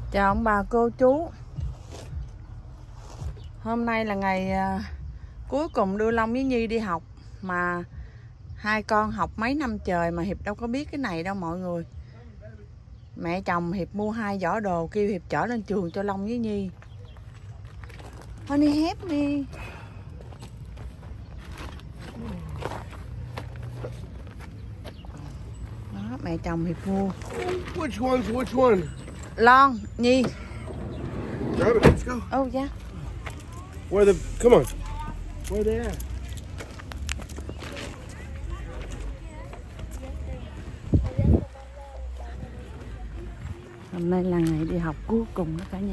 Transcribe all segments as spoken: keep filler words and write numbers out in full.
Chào ông bà cô chú. Hôm nay là ngày uh, cuối cùng đưa Long với Nhi đi học. Mà hai con học mấy năm trời mà Hiệp đâu có biết cái này đâu mọi người. Mẹ chồng Hiệp mua hai giỏ đồ kêu Hiệp chở lên trường cho Long với Nhi. Honey help me. Đó, mẹ chồng Hiệp mua. Which one's which one? Lon, Nhi. Grab it, let's go. Oh yeah. Where the come on. Where they at? Hôm nay là ngày đi học cuối cùng đó cả nhà.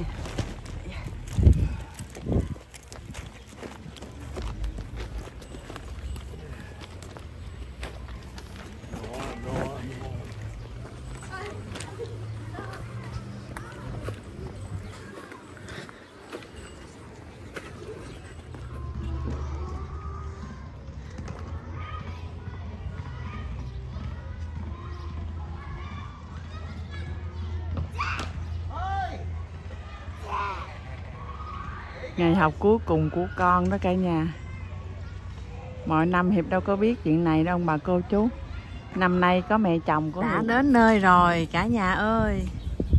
Ngày học cuối cùng của con đó cả nhà. Mọi năm Hiệp đâu có biết chuyện này đâu bà cô chú. Năm nay có mẹ chồng của đã Hiệp. Đến nơi rồi cả nhà ơi.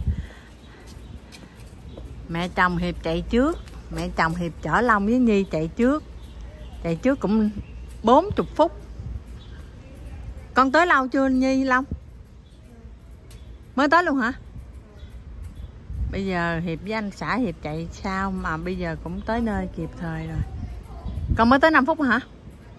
Mẹ chồng Hiệp chạy trước. Mẹ chồng Hiệp chở Long với Nhi chạy trước. Chạy trước cũng bốn mươi phút. Con tới lâu chưa Nhi Long? Mới tới luôn hả? Bây giờ Hiệp với anh xã Hiệp chạy sao mà bây giờ cũng tới nơi kịp thời rồi. Con mới tới năm phút hả?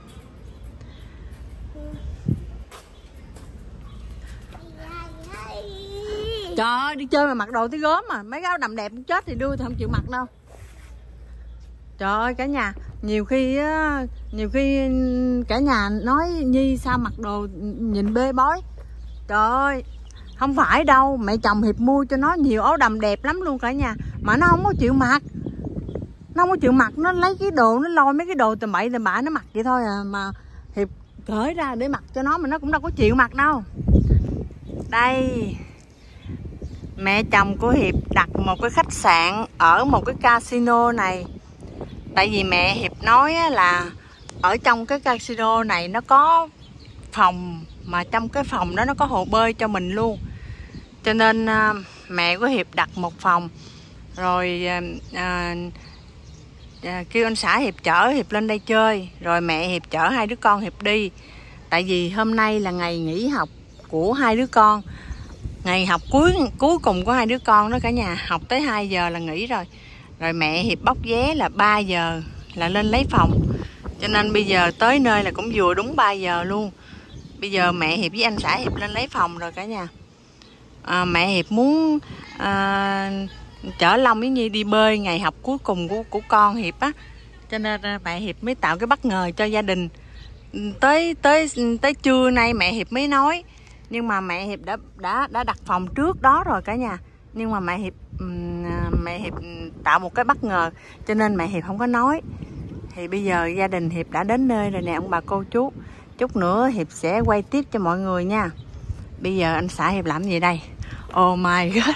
Trời ơi, đi chơi mà mặc đồ tí gớm mà. Mấy cái áo đầm đẹp chết thì đưa thì không chịu mặc đâu. Trời ơi cả nhà, nhiều khi á, nhiều khi cả nhà nói Nhi sao mặc đồ nhìn bê bối. Trời ơi, không phải đâu, mẹ chồng Hiệp mua cho nó nhiều áo đầm đẹp lắm luôn cả nhà. Mà nó không có chịu mặc. Nó không có chịu mặc, nó lấy cái đồ, nó lôi mấy cái đồ tầm bậy tầm bạ nó mặc vậy thôi à. Mà Hiệp cởi ra để mặc cho nó mà nó cũng đâu có chịu mặc đâu. Đây, mẹ chồng của Hiệp đặt một cái khách sạn ở một cái casino này. Tại vì mẹ Hiệp nói là ở trong cái casino này nó có phòng, mà trong cái phòng đó nó có hồ bơi cho mình luôn. Cho nên à, mẹ của Hiệp đặt một phòng. Rồi à, à, kêu anh xã Hiệp chở Hiệp lên đây chơi. Rồi mẹ Hiệp chở hai đứa con Hiệp đi. Tại vì hôm nay là ngày nghỉ học của hai đứa con. Ngày học cuối cuối cùng của hai đứa con đó cả nhà. Học tới hai giờ là nghỉ rồi. Rồi mẹ Hiệp bóc vé là ba giờ là lên lấy phòng. Cho nên bây giờ tới nơi là cũng vừa đúng ba giờ luôn. Bây giờ mẹ Hiệp với anh xã Hiệp lên lấy phòng rồi cả nhà. à, Mẹ Hiệp muốn à, chở Long với Nhi đi bơi ngày học cuối cùng của, của con Hiệp á. Cho nên mẹ Hiệp mới tạo cái bất ngờ cho gia đình. Tới tới tới trưa nay mẹ Hiệp mới nói. Nhưng mà mẹ Hiệp đã đã đã đặt phòng trước đó rồi cả nhà. Nhưng mà mẹ Hiệp mẹ Hiệp tạo một cái bất ngờ, cho nên mẹ Hiệp không có nói. Thì bây giờ gia đình Hiệp đã đến nơi rồi nè ông bà cô chú. Chút nữa Hiệp sẽ quay tiếp cho mọi người nha. Bây giờ anh xã Hiệp làm gì đây? Oh my god.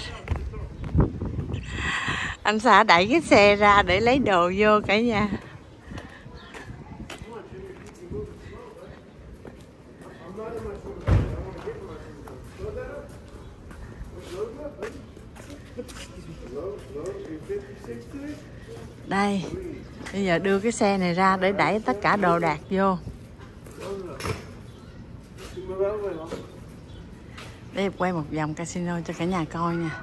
Anh xã đẩy cái xe ra để lấy đồ vô cả nhà. Đây, bây giờ đưa cái xe này ra để đẩy tất cả đồ đạc vô. Để quay một vòng casino cho cả nhà coi nha.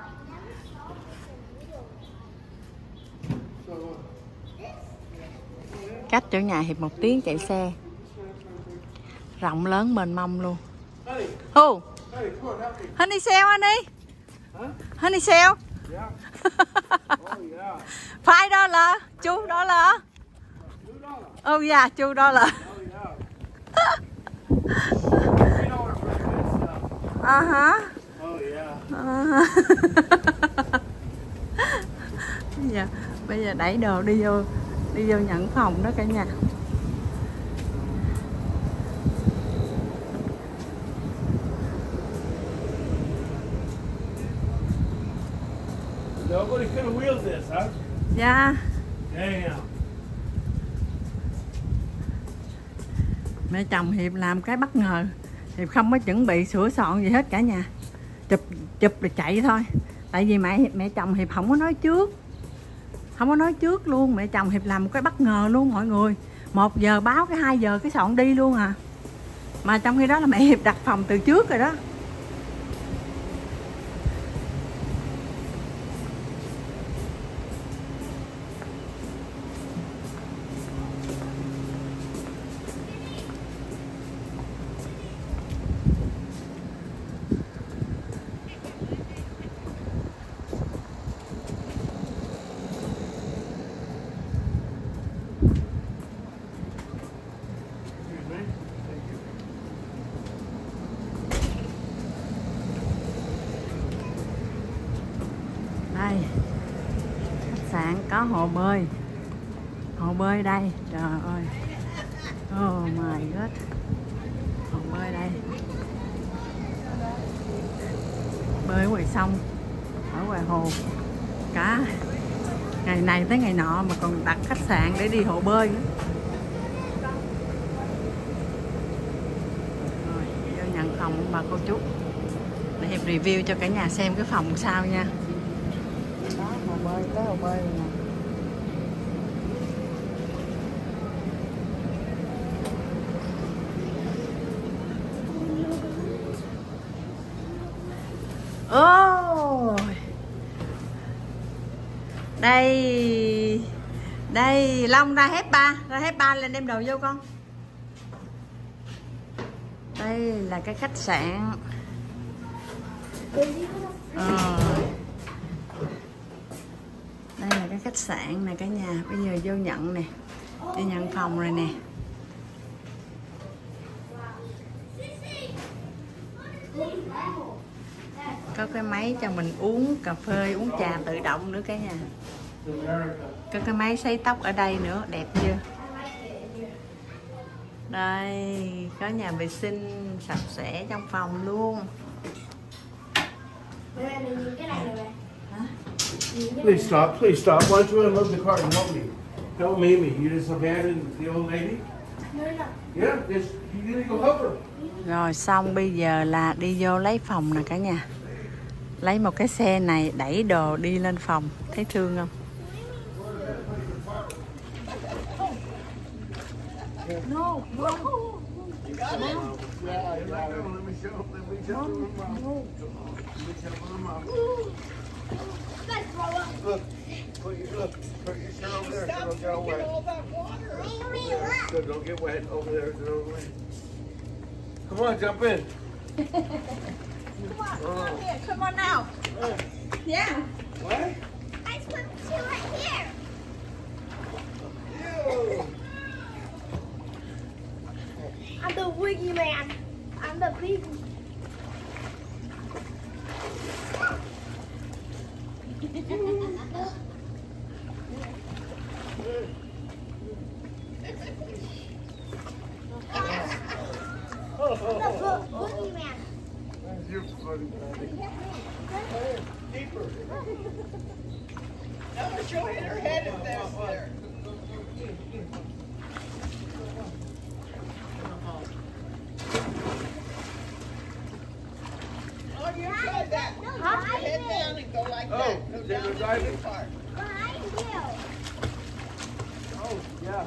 Cách chỗ nhà Hiệp một tiếng chạy xe. Rộng lớn mênh mông luôn. Oh, honey sale honey. Honey sale. Five dollar, two dollar. Oh yeah, two dollar. Uh huh. Oh yeah. Uh-huh. Bây giờ, bây giờ đẩy đồ đi vô, đi vô nhận phòng đó cả nhà. Nobody could have wheeled this, huh? Dạ. Damn. Mẹ chồng Hiệp làm cái bất ngờ. Hiệp không có chuẩn bị sửa soạn gì hết cả nhà. Chụp chụp rồi chạy thôi. Tại vì mẹ mẹ chồng Hiệp không có nói trước. Không có nói trước luôn. Mẹ chồng Hiệp làm một cái bất ngờ luôn mọi người. Một giờ báo cái hai giờ cái soạn đi luôn à. Mà trong khi đó là mẹ Hiệp đặt phòng từ trước rồi đó. Đây, khách sạn có hồ bơi. Hồ bơi đây, trời ơi. Oh my god. Hồ bơi đây. Bơi ở ngoài sông, ở ngoài hồ. Cả ngày này tới ngày nọ mà còn đặt khách sạn để đi hồ bơi nữa. Rồi, vô nhận phòng bà cô chú. Để Hiệp review cho cả nhà xem cái phòng sao nha. Đó, hồ bơi, tới hồ bơi rồi nè. Oh. Đây. Đây, Long ra hép ba, ra hép ba lên đem đồ vô con. Đây là cái khách sạn. Ờ. Đây là cái khách sạn nè cả nhà. Bây giờ vô nhận nè. Đi nhận phòng rồi nè. Có cái máy cho mình uống cà phê, uống trà tự động nữa cả nhà. Có cái máy sấy tóc ở đây nữa, đẹp chưa? Đây, có nhà vệ sinh sạch sẽ trong phòng luôn. Please stop, please stop. Why don't you unload the car and help me? Don't meet me. You just abandoned the old lady? Yeah, just, you need to go help her. Rồi xong bây giờ là đi vô lấy phòng nè cả nhà. Lấy một cái xe này đẩy đồ đi lên phòng. Thấy thương không? No, no. Look, put your, look, put your shirt over there so don't get all wet. Good, don't get wet over there so don't wet. Come on, jump in. Come on, come on here, come on now. Yeah. What? I swim to right here. Ew. I'm the wiggy man. I'm the big. Wiggy man. You're funny, buddy. Deeper. No, she'll hit her head if there's there. Oh, you tried that. No, Put your behind head me. down and go like Oh, that. Go is down it the driving? blue part. Behind you. Oh, yeah.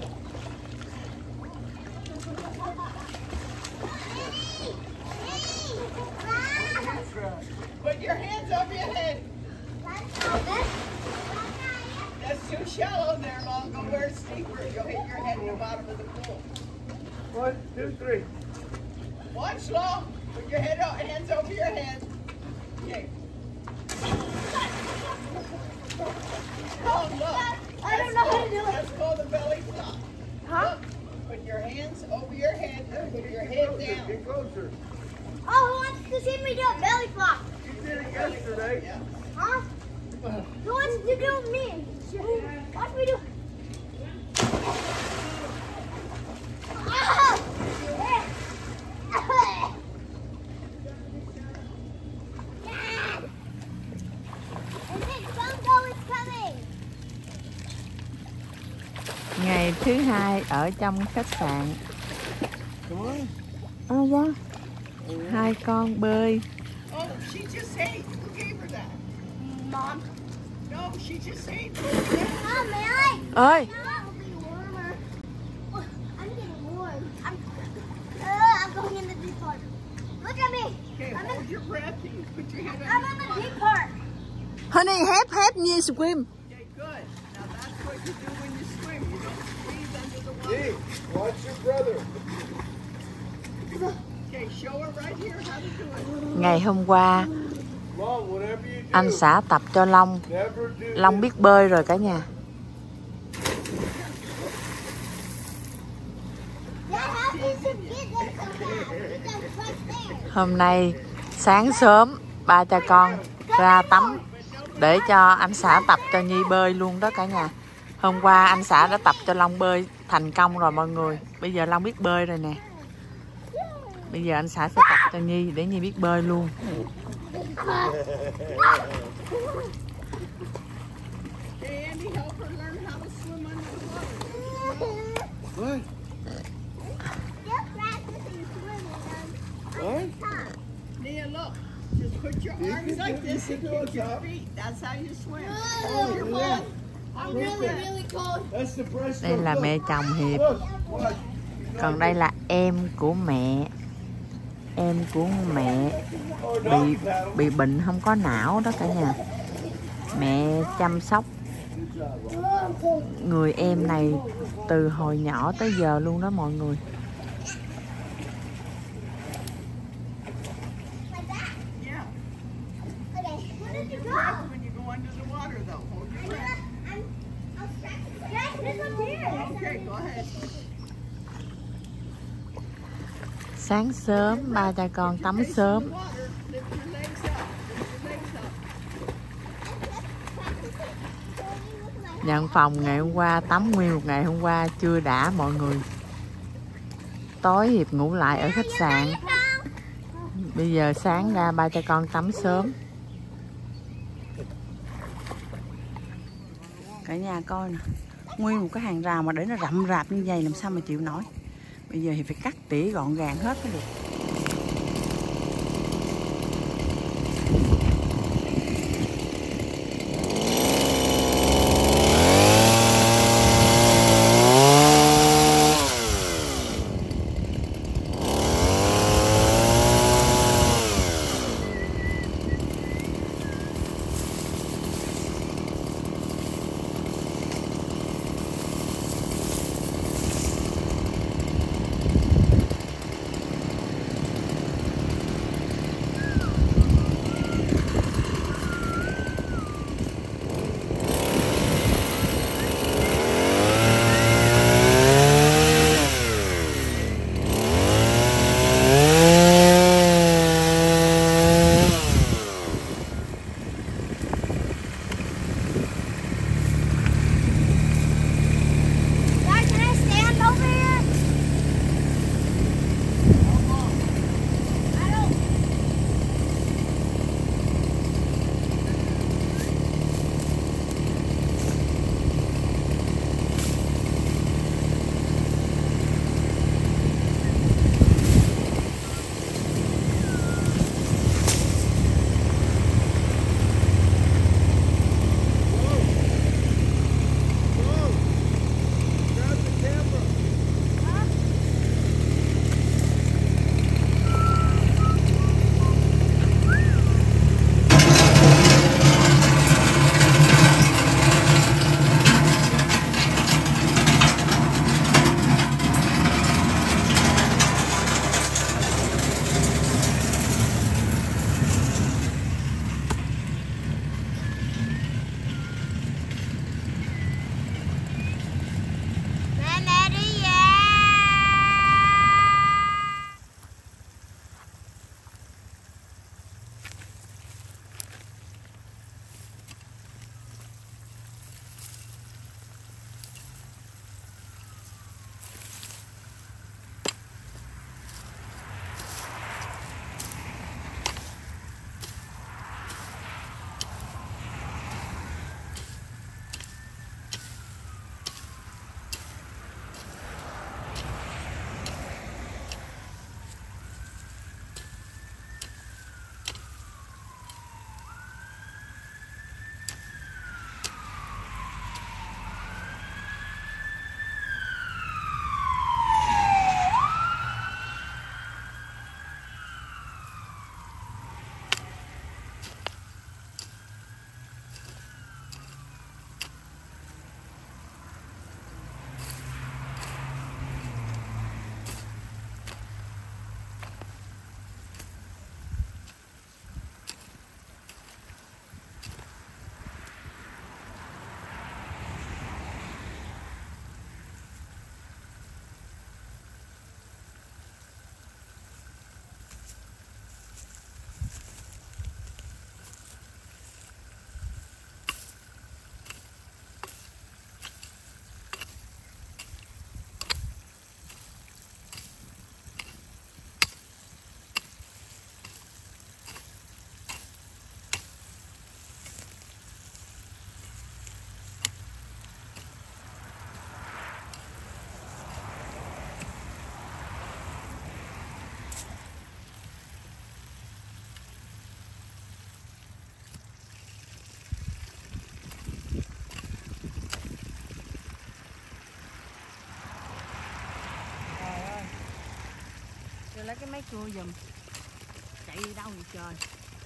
Put your hands over your head. That's too shallow there, Mom. Go where it's steeper. You'll hit your head in the bottom of the pool. One, two, three. Watch, Long. Put your head out, hands over your head. Okay. Oh, look. I don't know how to do it. That's called the belly flop. Huh? Look. Put your hands over your head. Put your head Closer, down. get closer. Oh, who wants to see me do a belly flop? You did it yesterday. Yeah. Huh? Who wants to do with me? Watch me do. Ah! And then some go Ngày thứ hai ở trong khách sạn. Ơ da, hai con bơi. Oh, she just ate. Who gave her that? Mom. No, she just ate. Mom, may I? Ơi, No, it'll be warmer. Oh, I'm getting warm. I'm, uh, I'm going in the deep part. Look at me. Okay, I'm hold in, your breath and you put your head I'm under in the the water. deep part. honey, help, help me swim. Okay, good. Now that's what you do when you swim. You don't breathe under the water. Hey, watch your brother. Okay, show her right here how to do it. Ngày hôm qua, Mom, whatever you do, anh xã tập cho Long. never do Long biết bơi rồi cả nhà. Dad, how did you get this so fast? It's right there. Hôm nay sáng sớm ba cha con ra tắm để cho anh xã tập cho Nhi bơi luôn đó cả nhà. Hôm qua anh xã đã tập cho Long bơi thành công rồi mọi người. Bây giờ Long biết bơi rồi nè. Bây giờ anh xã sẽ tập cho Nhi để Nhi biết bơi luôn. Okay, Andy, help her learn how to swim under the water. What? Just practicing swimming on, on the top. Nia, look. Just put your arms like this and kick your feet. That's how you swim. Hold your breath. I'm really, really cold. That's the breaststroke. Đây là mẹ chồng Hiệp. Look, watch. Còn đây là em của mẹ. Em của mẹ Oh, bị doggy paddle. bị bệnh không có não đó cả nhà. Mẹ chăm sóc người em này từ hồi nhỏ tới giờ luôn đó mọi người. Like that? Yeah. Okay. Where did you Be go? careful when you go under the water, though. Hold your I'm breath. gonna, I'm, I'll practice. Guys, this one's here. Okay, go ahead. Sáng sớm ba cha con tắm Face in sớm. the water. Lift your legs up. Lift your legs up. Nhận phòng ngày hôm qua tắm nguyên một ngày hôm qua chưa đã mọi người. Tối Hiệp ngủ lại ở khách sạn. Bây giờ sáng ra ba cha con tắm sớm. Cả nhà coi nè, nguyên một cái hàng rào mà để nó rậm rạp như vậy làm sao mà chịu nổi. Bây giờ thì phải cắt tỉa gọn gàng hết mới được. lấy cái máy cưa giùm. Chạy đi đâu vậy trời.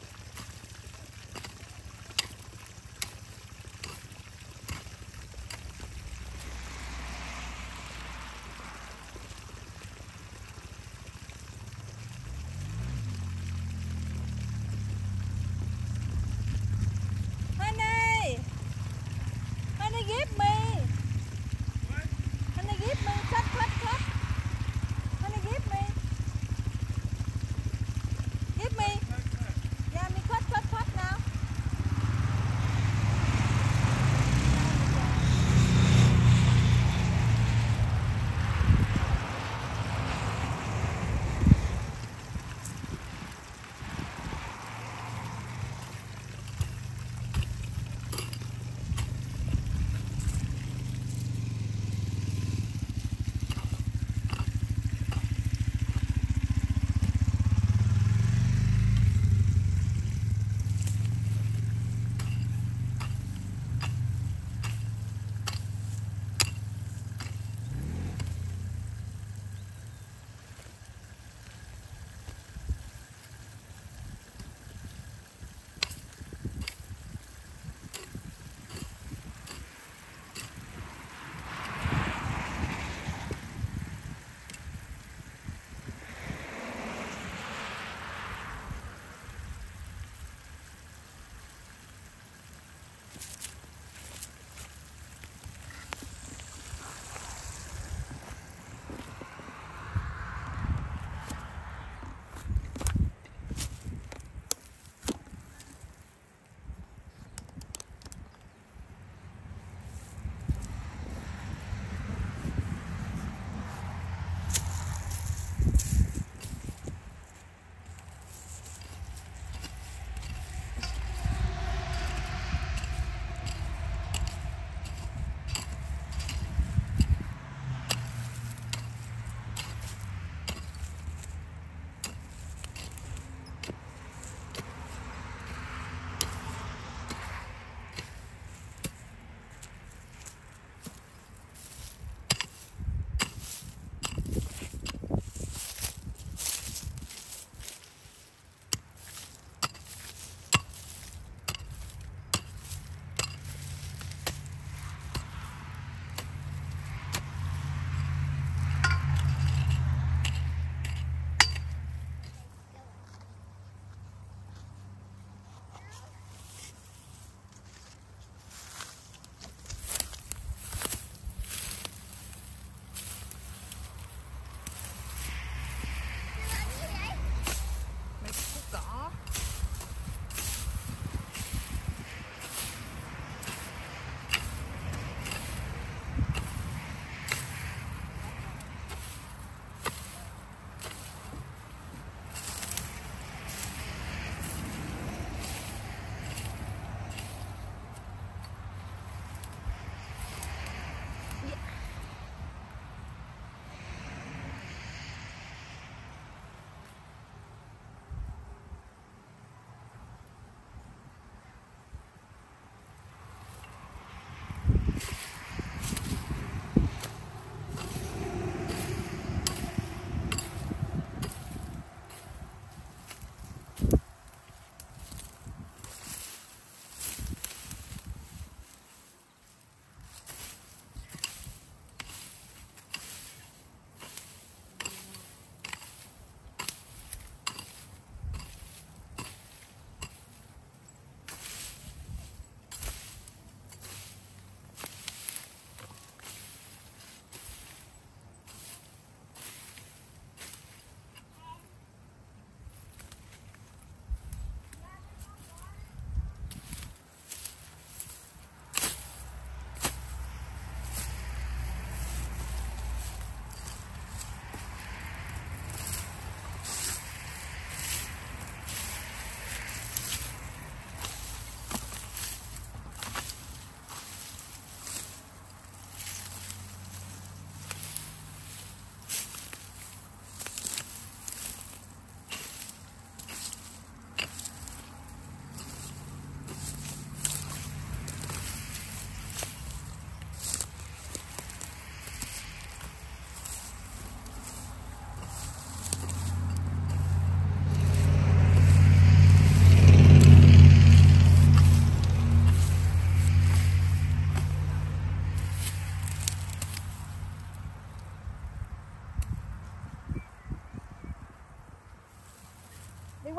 Honey, honey, give me. Honey, give me. Cut, cut, cut. Honey, give me. Give me.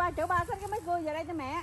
ba, chở ba xách cái máy cưa về đây cho mẹ.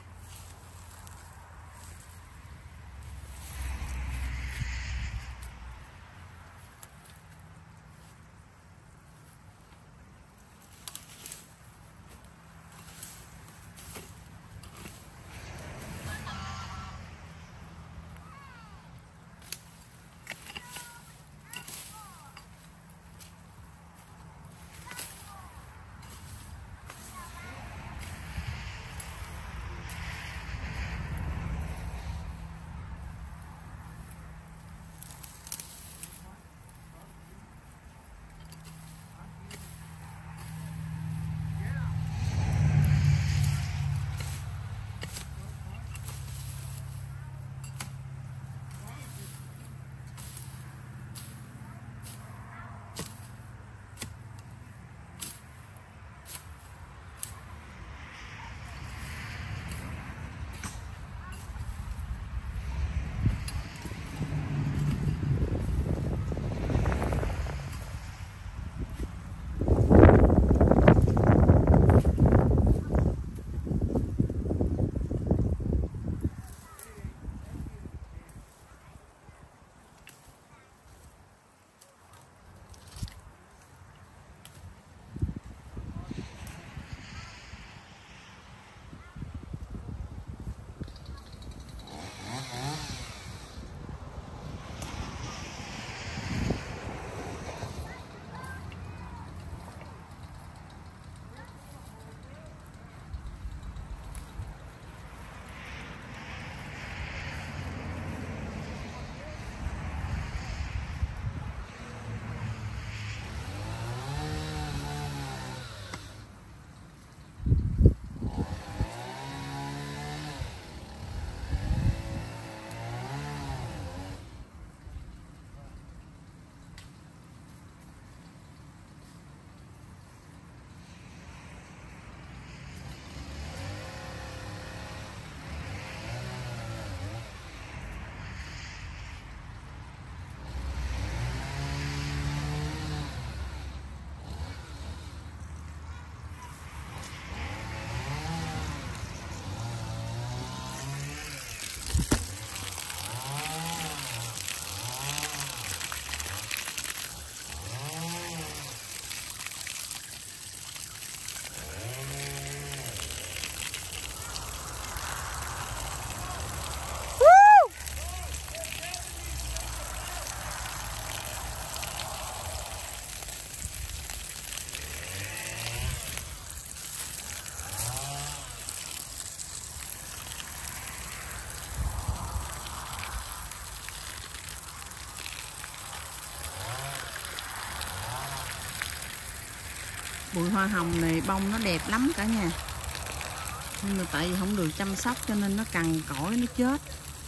Bụi hoa hồng này bông nó đẹp lắm cả nhà. Nhưng mà tại vì không được chăm sóc cho nên nó cằn cỗi, nó chết.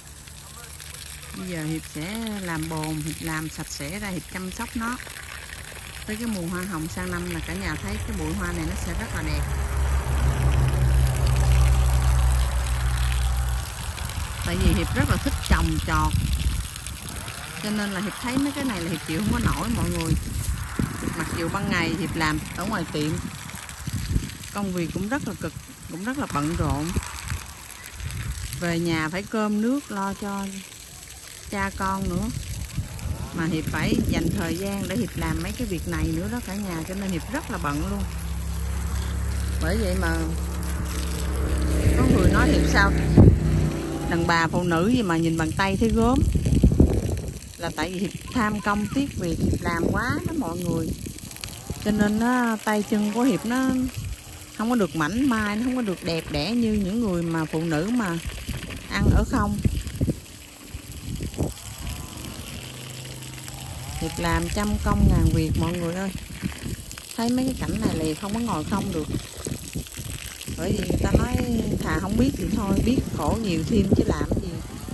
Bây giờ Hiệp sẽ làm bồn, Hiệp làm sạch sẽ ra, Hiệp chăm sóc nó. Tới cái mùa hoa hồng sang năm là cả nhà thấy cái bụi hoa này nó sẽ rất là đẹp. Tại vì Hiệp rất là thích trồng trọt, cho nên là Hiệp thấy mấy cái này là Hiệp chịu không có nổi mọi người. Mặc dù ban ngày Hiệp làm ở ngoài tiệm, công việc cũng rất là cực, cũng rất là bận rộn. Về nhà phải cơm nước lo cho cha con nữa, mà Hiệp phải dành thời gian để Hiệp làm mấy cái việc này nữa đó cả nhà, cho nên Hiệp rất là bận luôn. Bởi vậy mà có người nói Hiệp sao đàn bà phụ nữ gì mà nhìn bằng tay thấy gớm, là tại vì Hiệp tham công tiếc việc, Hiệp làm quá đó mọi người. Cho nên nó, tay chân của Hiệp nó không có được mảnh mai, nó không có được đẹp đẽ như những người mà phụ nữ mà ăn ở không. Hiệp làm trăm công ngàn việc mọi người ơi. Thấy mấy cái cảnh này là không có ngồi không được. Bởi vì người ta nói thà không biết thì thôi, biết khổ nhiều thêm chứ làm gì.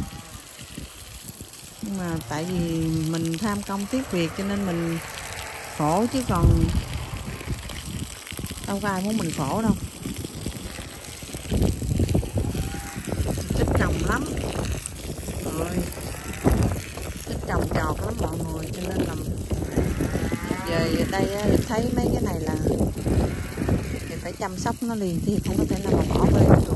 Nhưng mà tại vì mình tham công tiếc việc cho nên mình khổ, chứ còn đâu có ai muốn mình khổ đâu. Thích trồng lắm rồi, thích trồng trọt lắm mọi người, cho nên là về đây thấy mấy cái này là phải chăm sóc nó liền thì không có thể nào mà bỏ bê được.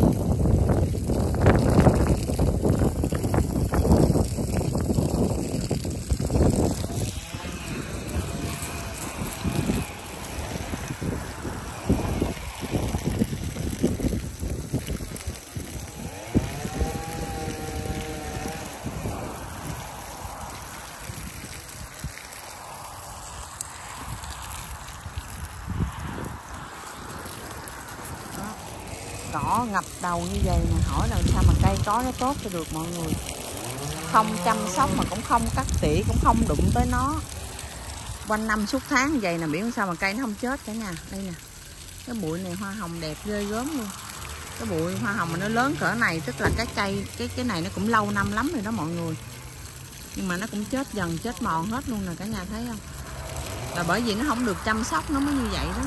Cỏ ngập đầu như vậy nè, hỏi làm sao mà cây có nó tốt cho được mọi người. Không chăm sóc mà cũng không cắt tỉa, cũng không đụng tới nó. Quanh năm suốt tháng như vậy nè, biết sao mà cây nó không chết cả nhà. Đây nè, cái bụi này hoa hồng đẹp ghê gớm luôn. Cái bụi hoa hồng mà nó lớn cỡ này, tức là cái cây, cái cái này nó cũng lâu năm lắm rồi đó mọi người. Nhưng mà nó cũng chết dần, chết mòn hết luôn nè, cả nhà thấy không? Là bởi vì nó không được chăm sóc nó mới như vậy đó.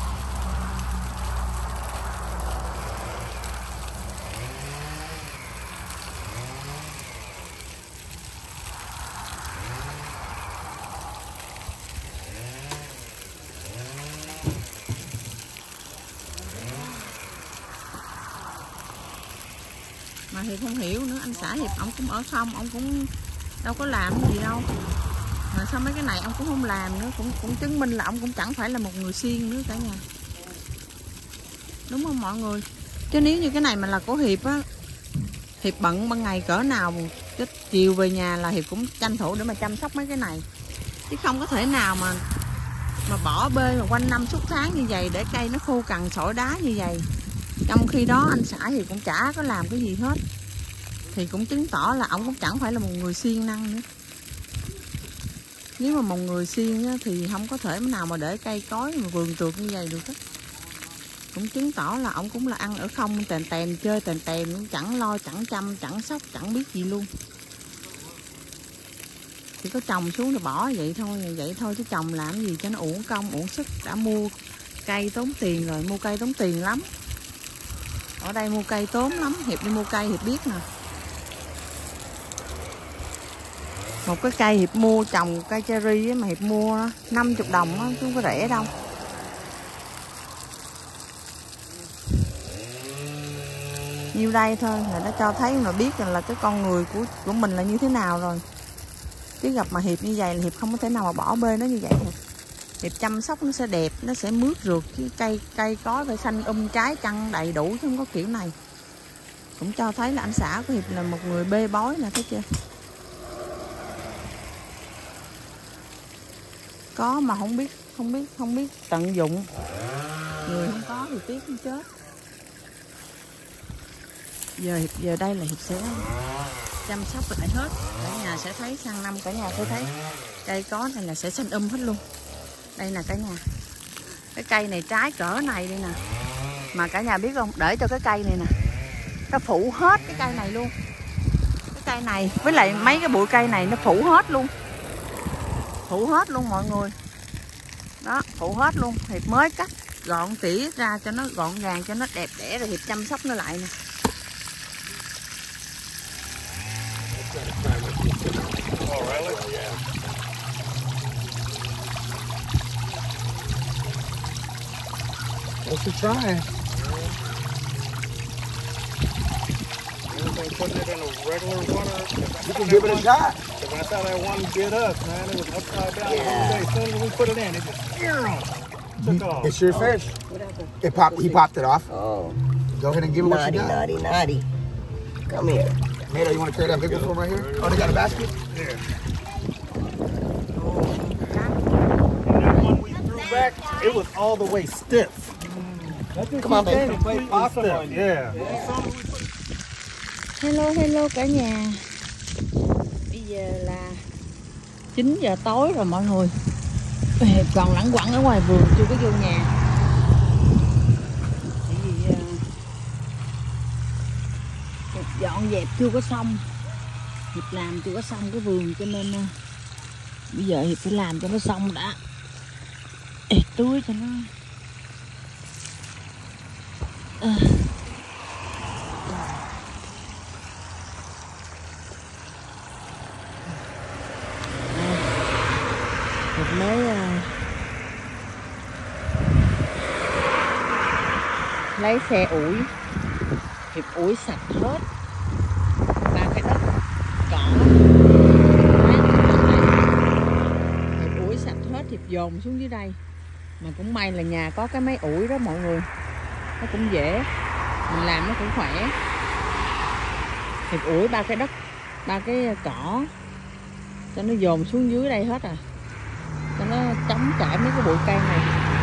Mà Hiệp không hiểu nữa, anh xã Hiệp ông cũng ở không, ông cũng đâu có làm gì đâu. Mà sao mấy cái này ông cũng không làm nữa, cũng cũng chứng minh là ông cũng chẳng phải là một người siêng nữa cả nhà. Đúng không mọi người? Chứ nếu như cái này mà là của Hiệp á, Hiệp bận ban ngày cỡ nào, chứ chiều về nhà là Hiệp cũng tranh thủ để mà chăm sóc mấy cái này. Chứ không có thể nào mà mà bỏ bê mà quanh năm suốt tháng như vậy để cây nó khô cằn sỏi đá như vậy. Trong khi đó anh xã thì cũng chả có làm cái gì hết. Thì cũng chứng tỏ là ông cũng chẳng phải là một người siêng năng nữa. Nếu mà một người siêng á, thì không có thể nào mà để cây cối mà vườn tược như vậy được á. Cũng chứng tỏ là ông cũng là ăn ở không, tèn tèn chơi tèn tèn, cũng chẳng lo, chẳng chăm, chẳng sóc, chẳng biết gì luôn. Chỉ có trồng xuống rồi bỏ vậy thôi, vậy thôi chứ trồng làm gì cho nó uổng công, uổng sức. Đã mua cây tốn tiền rồi, mua cây tốn tiền lắm. Ở đây mua cây tốn lắm, Hiệp đi mua cây Hiệp biết nè. Một cái cây Hiệp mua trồng cây cherry mà Hiệp mua năm mươi đồng á, chứ không có rẻ đâu. Nhiêu đây thôi là nó cho thấy mà biết là cái con người của của mình là như thế nào rồi. Chứ gặp mà Hiệp như vậy là Hiệp không có thể nào mà bỏ bê nó như vậy được. Hiệp chăm sóc nó sẽ đẹp, nó sẽ mướt rượt, chứ cây cây có phải xanh um trái chăng đầy đủ chứ không có kiểu này. Cũng cho thấy là anh xã của Hiệp là một người bê bối nè, thấy chưa? Có mà không biết, không biết, không biết tận dụng. Người không có thì tiếc không chết. Giờ Hiệp giờ đây là Hiệp sẽ chăm sóc lại hết. Cả nhà sẽ thấy sang năm cả nhà sẽ thấy cây có này là sẽ xanh um hết luôn. Đây nè cả nhà, cái cây này trái cỡ này đây nè, mà cả nhà biết không, để cho cái cây này nè nó phủ hết cái cây này luôn. Cái cây này với lại mấy cái bụi cây này nó phủ hết luôn, phủ hết luôn mọi người. Đó, phủ hết luôn. Hiệp mới cắt gọn tỉa ra cho nó gọn gàng, cho nó đẹp đẽ rồi Hiệp chăm sóc nó lại nè. What's the try? Putting it in a regular water. You can give it a shot. Because that's how that one bit us, man. It was upside down. Yeah. As soon as we put it in, it just took off. It's your fish. It popped. He popped it off. Oh. Go ahead and give it what you got. Naughty, naughty, naughty. Come here. Mato, you want to carry that big one right here? Oh, they got a basket? Yeah. And that one we threw back, it was all the way stiff. Come on, baby. Awesome. Yeah. Hello, hello cả nhà. Bây giờ là chín giờ tối rồi mọi người. Hiệp còn lẳng quẩn ở ngoài vườn chưa có vô nhà. Bởi vì Hiệp dọn dẹp chưa có xong. Hiệp làm chưa có xong cái vườn cho nên uh, bây giờ Hiệp phải làm cho nó xong đã. Ê, tưới cho nó. À. Hiệp mới uh, lấy xe ủi. Hiệp ủi sạch hết ba cái đất cỏ. Hiệp ủi sạch hết, Hiệp dồn xuống dưới đây. Mà cũng may là nhà có cái máy ủi đó mọi người, nó cũng dễ, mình làm nó cũng khỏe. Hiệp ủi ba cái đất, ba cái cỏ cho nó dồn xuống dưới đây hết à, cho nó chống chảy mấy cái bụi cây này.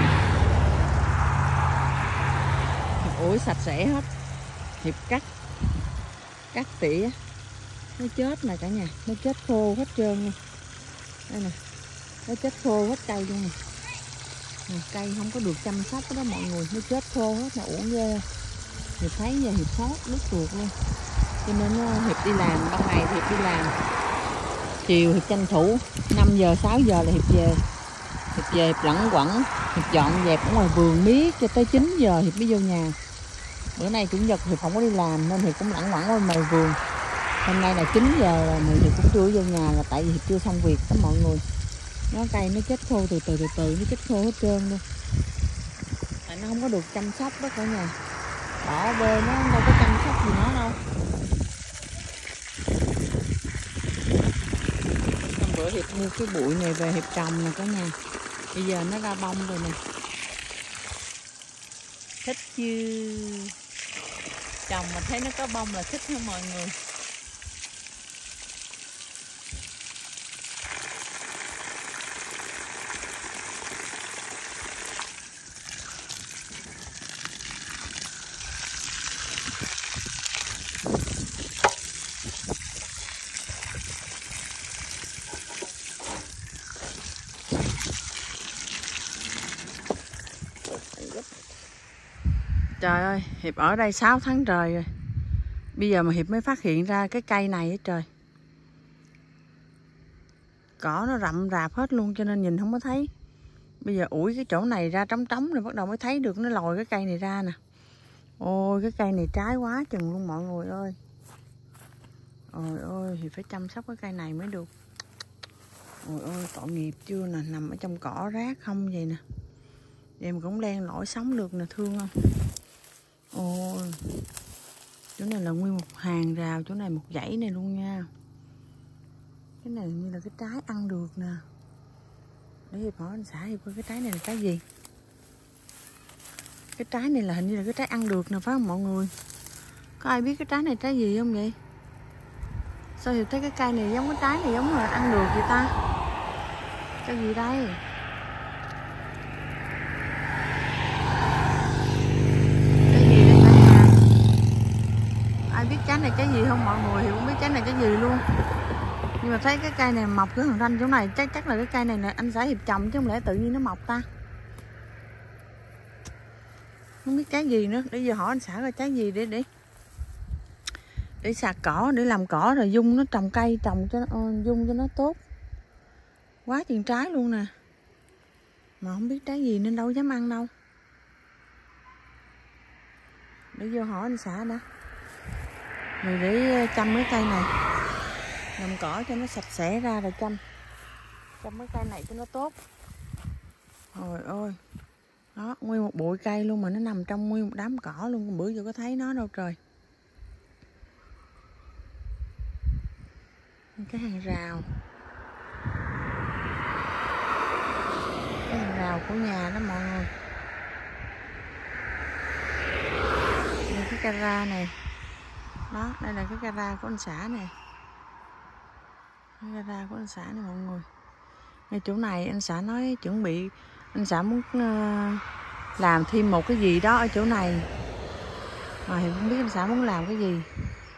Hiệp ủi sạch sẽ hết. Hiệp cắt cắt tỉa, nó chết mà cả nhà, nó chết khô hết trơn nha. Đây nè, nó chết khô hết cây luôn nè. Nè, cây không có được chăm sóc đó mọi người, nó chết khô hết là uổng ghê. Hiệp thấy giờ Hiệp sót nước ruột luôn, cho nên Hiệp đi làm, ban ngày Hiệp đi làm, chiều Hiệp tranh thủ năm giờ sáu giờ là Hiệp về. Hiệp về Hiệp lẩn quẩn, Hiệp dọn dẹp ở ngoài vườn miết cho tới chín giờ Hiệp mới vô nhà. Bữa nay chủ nhật Hiệp không có đi làm nên Hiệp cũng lẩn quẩn ở ngoài vườn. Hôm nay là chín giờ rồi mà Hiệp cũng chưa vô nhà, là tại vì Hiệp chưa xong việc đó mọi người. Nó cây nó chết khô từ từ từ từ, nó chết khô hết trơn luôn. Tại nó không có được chăm sóc đó cả nhà. Bỏ bê nó đâu có chăm sóc gì nó đâu. Hôm bữa Hiệp mua cái bụi này về Hiệp trồng nè cả nhà. Bây giờ nó ra bông rồi nè. Thích chưa? Trồng mà thấy nó có bông là thích hả mọi người? Trời ơi, Hiệp ở đây sáu tháng trời rồi. Bây giờ mà Hiệp mới phát hiện ra cái cây này á trời. Cỏ nó rậm rạp hết luôn cho nên nhìn không có thấy. Bây giờ ủi cái chỗ này ra trống trống rồi bắt đầu mới thấy được nó lòi cái cây này ra nè. Ôi cái cây này trái quá chừng luôn mọi người ơi. Ôi ôi thì phải chăm sóc cái cây này mới được. Ôi ôi tội nghiệp chưa nè, nằm ở trong cỏ rác không vậy nè. Em cũng len lỏi sống được nè, thương không? Ôi chỗ này là nguyên một hàng rào, chỗ này một dãy này luôn nha. Cái này như là cái trái ăn được nè. Để Hiệp hỏi anh xã Hiệp coi cái trái này là trái gì. Cái trái này là hình như là cái trái ăn được nè phải không mọi người? Có ai biết cái trái này trái gì không vậy? Sao Hiệp thấy cái cây này giống cái trái này giống là ăn được vậy ta? Cái gì đây? Biết trái này trái gì không mọi người? Thì cũng biết trái này trái gì luôn. Nhưng mà thấy cái cây này mọc cái thằng ranh chỗ này, chắc chắc là cái cây này nè anh xã Hiệp trồng chứ không lẽ tự nhiên nó mọc ta. Không biết trái gì nữa, để giờ hỏi anh xã coi trái gì để để để sạc cỏ, để làm cỏ rồi dung nó trồng cây, trồng cho nó dung cho nó tốt. Quá chừng trái luôn nè. Mà không biết trái gì nên đâu dám ăn đâu. Để vô hỏi anh xã đã. Rồi để chăm cái cây này, làm cỏ cho nó sạch sẽ ra rồi chăm chăm cái cây này cho nó tốt. Trời ơi, đó nguyên một bụi cây luôn mà nó nằm trong nguyên một đám cỏ luôn, bữa giờ có thấy nó đâu trời. Cái hàng rào, cái hàng rào của nhà đó mọi người. Đây cái cara này. Đó, đây là cái gara của anh xã nè. Cái gara của anh xã nè mọi người. Ngay chỗ này anh xã nói chuẩn bị, anh xã muốn uh, làm thêm một cái gì đó ở chỗ này. Mà thì không biết anh xã muốn làm cái gì.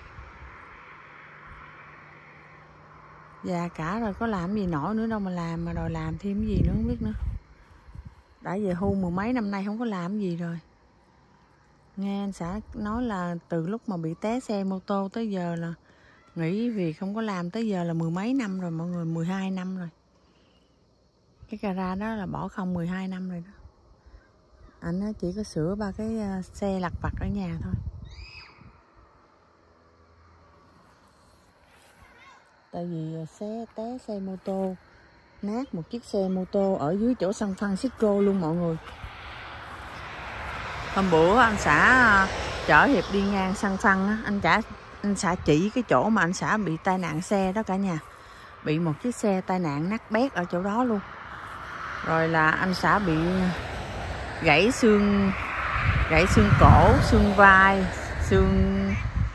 Già cả rồi có làm gì nổi nữa đâu mà làm, mà đòi làm thêm cái gì nữa không biết nữa. Đã về hưu mười mấy năm nay không có làm gì rồi. Nghe anh xã nói là từ lúc mà bị té xe mô tô tới giờ là nghỉ việc không có làm tới giờ là mười mấy năm rồi mọi người, mười hai năm rồi. Cái gara đó là bỏ không mười hai năm rồi đó. Anh chỉ có sửa ba cái xe lặt vặt ở nhà thôi. Tại vì xe té xe mô tô, nát một chiếc xe mô tô ở dưới chỗ San Francisco luôn mọi người. Hôm bữa anh xã chở Hiệp đi ngang xăng xăng á, anh xã anh xã chỉ cái chỗ mà anh xã bị tai nạn xe đó cả nhà. Bị một chiếc xe tai nạn nát bét ở chỗ đó luôn. Rồi là anh xã bị gãy xương gãy xương cổ, xương vai, xương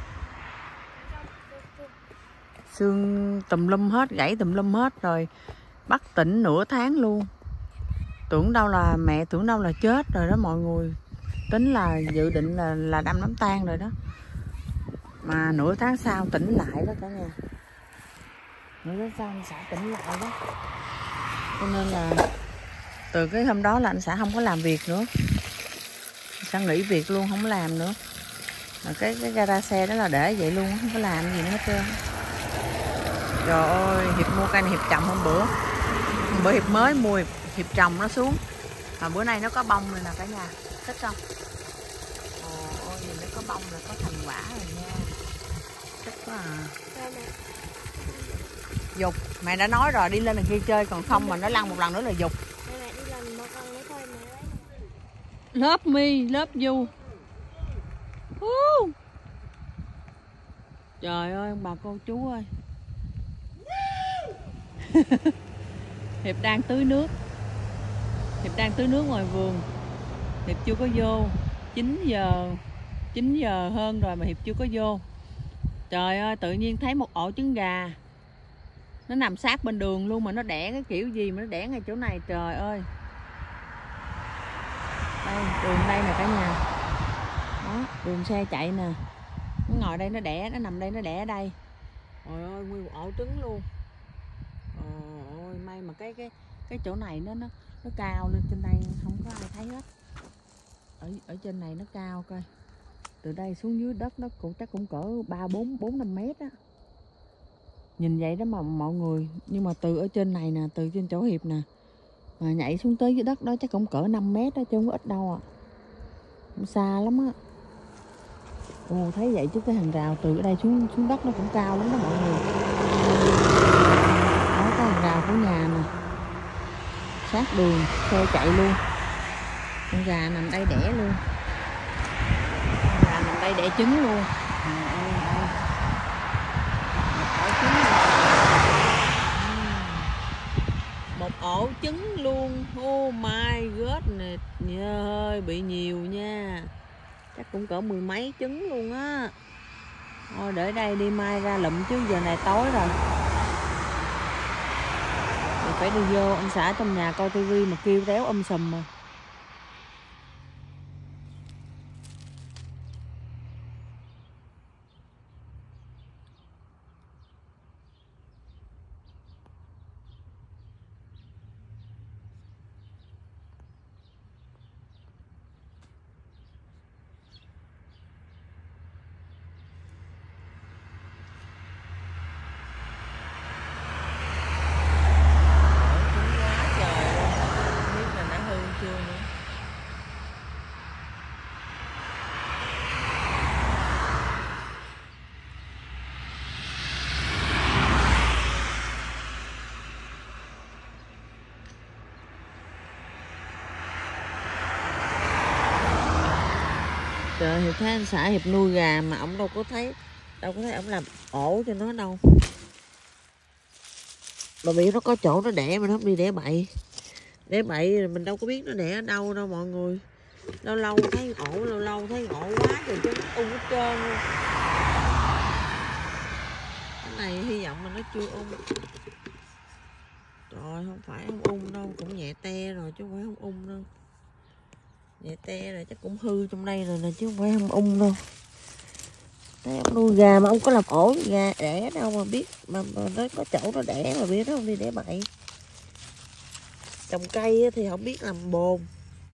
xương tùm lum hết, gãy tùm lum hết rồi. Bắt tỉnh nửa tháng luôn. Tưởng đâu là mẹ tưởng đâu là chết rồi đó mọi người. Tính là dự định là là đâm đám tang rồi đó. Mà nửa tháng sau tỉnh lại đó cả nhà. Nửa tháng sau anh xã tỉnh lại đó. Cho nên là từ cái hôm đó là anh xã không có làm việc nữa. Anh xã nghỉ việc luôn, không có làm nữa. Mà cái cái gara xe đó là để vậy luôn, không có làm gì nữa hết trơn. Trời ơi, Hiệp mua cây này Hiệp trồng hôm bữa. Hôm bữa Hiệp mới mua Hiệp, Hiệp trồng nó xuống. Mà bữa nay nó có bông rồi nè cả nhà. Thích không? Ôi, nhìn nó có bông là có thành quả rồi nha. Thích quá à. Dục, mẹ đã nói rồi đi lên đằng kia chơi, còn không mà nó lăn một lần nữa là dục. Lớp mi, lớp du. Trời ơi bà cô chú ơi. Hiệp đang tưới nước. Hiệp đang tưới nước ngoài vườn. Hiệp chưa có vô. chín giờ chín giờ hơn rồi mà Hiệp chưa có vô. Trời ơi tự nhiên thấy một ổ trứng gà. Nó nằm sát bên đường luôn mà nó đẻ cái kiểu gì mà nó đẻ ngay chỗ này, trời ơi. Đây, đường đây nè cả nhà. Đó, đường xe chạy nè. Nó ngồi đây nó đẻ, nó nằm đây nó đẻ ở đây. Trời ơi, nguyên một ổ trứng luôn. Trời ơi, may mà cái cái cái chỗ này nó nó nó cao lên, trên đây không có ai thấy hết. Ở ở trên này nó cao coi. Từ đây xuống dưới đất nó cũng chắc cũng cỡ ba bốn bốn năm mét á. Nhìn vậy đó mà mọi người, nhưng mà từ ở trên này nè, từ trên chỗ Hiệp nè mà nhảy xuống tới dưới đất đó chắc cũng cỡ năm mét đó chứ không có ít đâu à. Không xa lắm á. Ồ, thấy vậy chứ cái hàng rào từ ở đây xuống xuống đất nó cũng cao lắm đó mọi người. Đó cái hàng rào của nhà nè. Sát đường, xe chạy luôn. Con gà nằm đây đẻ luôn. Con gà nằm đây đẻ trứng luôn. À, ơi, đây. Một ổ trứng luôn. Oh my god nè. Ơi, bị nhiều nha. Chắc cũng cỡ mười mấy trứng luôn á. Thôi để đây đi mai ra lụm chứ giờ này tối rồi. Mình phải đi vô, anh xã trong nhà coi tivi mà kêu réo um sùm mà. Trời, Hiệp thấy anh xã Hiệp nuôi gà mà ổng đâu có thấy đâu có thấy ổng làm ổ cho nó đâu. Bà biết nó có chỗ nó đẻ mà nó không đi đẻ bậy. Đẻ bậy rồi mình đâu có biết nó đẻ ở đâu đâu mọi người. Lâu lâu thấy ổ, lâu lâu thấy ổ quá rồi chứ nó ung hết trơn luôn. Cái này hy vọng là nó chưa ung. Trời, không phải không ung đâu, cũng nhẹ te rồi chứ không phải không ung đâu. Nhẹ te rồi chắc cũng hư trong đây rồi nè chứ không phải không ung đâu. Thấy ông nuôi gà mà ông có làm ổ gà đẻ đâu mà biết, mà, mà nó có chỗ nó đẻ mà biết nó không đi đẻ bậy. Trồng cây thì không biết làm bồn.